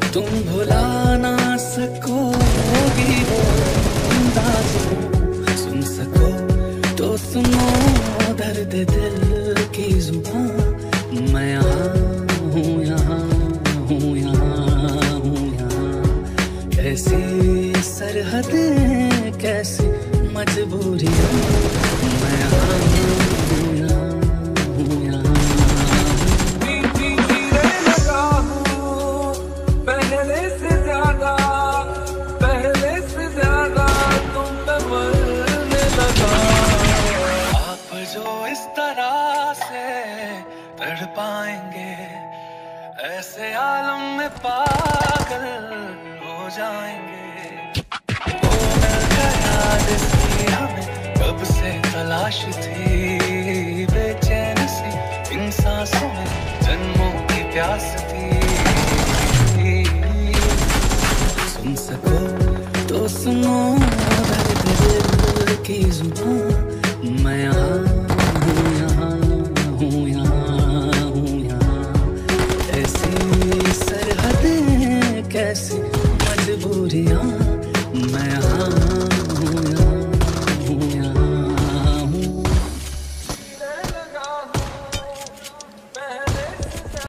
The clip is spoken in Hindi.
तुम भुला ना सकोगी वो अंदाज, सुन सको तो सुनो दर्द दिल की जुबान। मैं यहाँ हूँ, यहाँ हूँ, यहाँ हूँ, यहाँ। कैसी सरहदें, कैसी मजबूरियाँ। मैं यहाँ हूँ, यहाँ हूँ, यहाँ। इस तरह से तड़ पाएंगे, ऐसे आलम में पागल हो जाएंगे। वो मिल गया जिसकी हमें कब से तलाश थी, बेचैन सी इन सांसों में जन्मों की प्यास थी। सुन सको तो सुनो दर्द दिल की जुबान। मैं यहाँ हूँ, यहाँ हूँ, यहाँ हूँ, यहाँ। ऐसी सरहदें, कैसी मजबूरियाँ। मैं यहाँ